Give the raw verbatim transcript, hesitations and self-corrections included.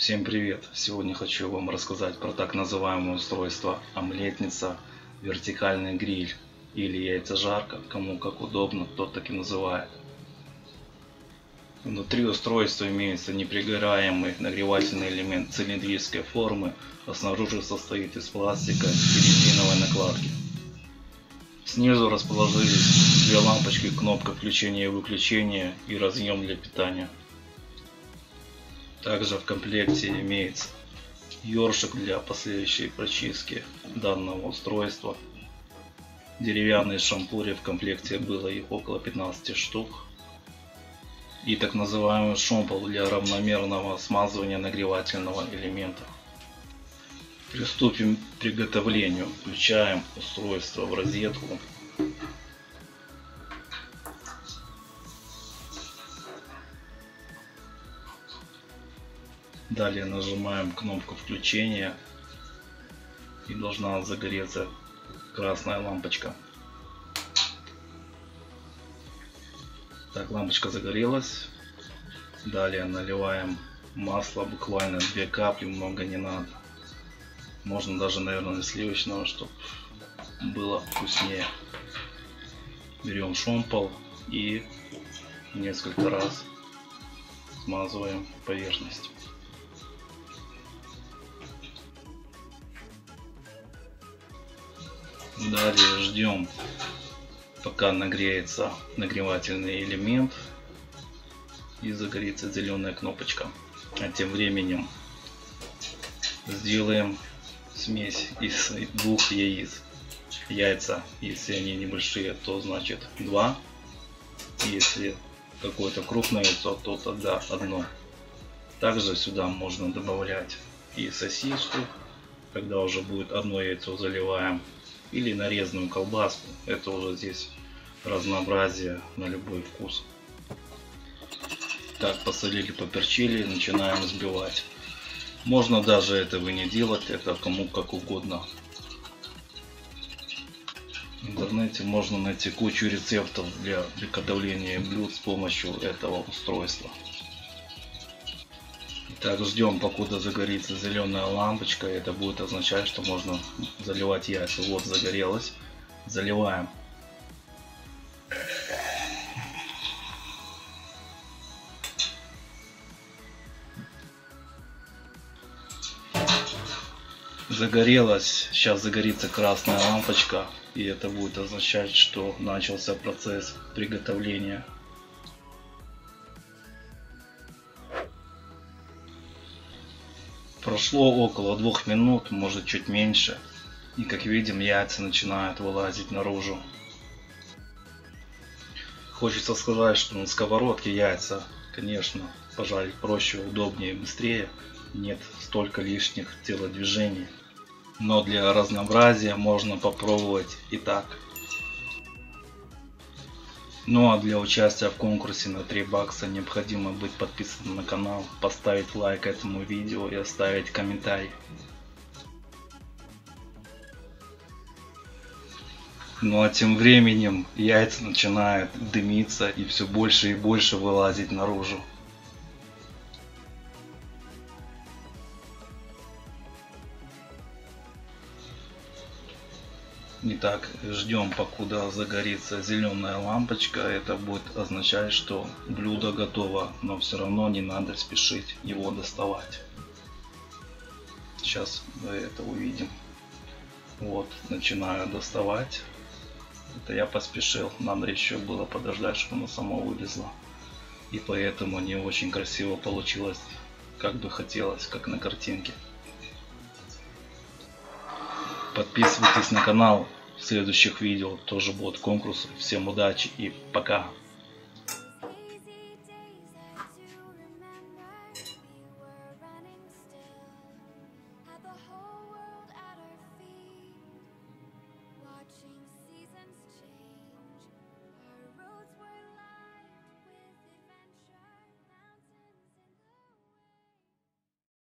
Всем привет! Сегодня хочу вам рассказать про так называемое устройство омлетница, вертикальный гриль или яйцежарка, кому как удобно, тот так и называет. Внутри устройства имеется непригораемый нагревательный элемент цилиндрической формы, а снаружи состоит из пластика и резиновой накладки. Снизу расположились две лампочки, кнопка включения и выключения и разъем для питания. Также в комплекте имеется ёршик для последующей прочистки данного устройства. Деревянные шампури, в комплекте было их около пятнадцати штук. И так называемый шомпол для равномерного смазывания нагревательного элемента. Приступим к приготовлению. Включаем устройство в розетку. Далее нажимаем кнопку включения и должна загореться красная лампочка. Так, лампочка загорелась. Далее наливаем масло, буквально две капли, много не надо. Можно даже, наверное, сливочного, чтобы было вкуснее. Берем шомпол и несколько раз смазываем поверхность. Далее ждем, пока нагреется нагревательный элемент и загорится зеленая кнопочка. А тем временем сделаем смесь из двух яиц. Яйца, если они небольшие, то значит два. Если какое-то крупное яйцо, то тогда одно. Также сюда можно добавлять и сосиску, когда уже будет одно яйцо, заливаем. Или нарезанную колбаску. Это уже здесь разнообразие на любой вкус. Так, посолили, поперчили, начинаем взбивать. Можно даже этого не делать, это кому как угодно. В интернете можно найти кучу рецептов для приготовления блюд с помощью этого устройства. Так, ждем, покуда загорится зеленая лампочка. Это будет означать, что можно заливать яйца. Вот загорелось. Заливаем. Загорелось. Сейчас загорится красная лампочка. И это будет означать, что начался процесс приготовления. Прошло около двух минут, может чуть меньше. И как видим, яйца начинают вылазить наружу. Хочется сказать, что на сковородке яйца, конечно, пожарить проще, удобнее и быстрее. Нет столько лишних телодвижений. Но для разнообразия можно попробовать и так. Ну а для участия в конкурсе на три бакса необходимо быть подписанным на канал, поставить лайк этому видео и оставить комментарий. Ну а тем временем яйца начинают дымиться и все больше и больше вылазить наружу. Итак, ждем, покуда загорится зеленая лампочка. Это будет означать, что блюдо готово, но все равно не надо спешить его доставать. Сейчас мы это увидим. Вот, начинаю доставать. Это я поспешил, надо еще было подождать, чтобы оно само вылезло. И поэтому не очень красиво получилось, как бы хотелось, как на картинке. Подписывайтесь на канал, в следующих видео тоже будут конкурсы. Всем удачи и пока!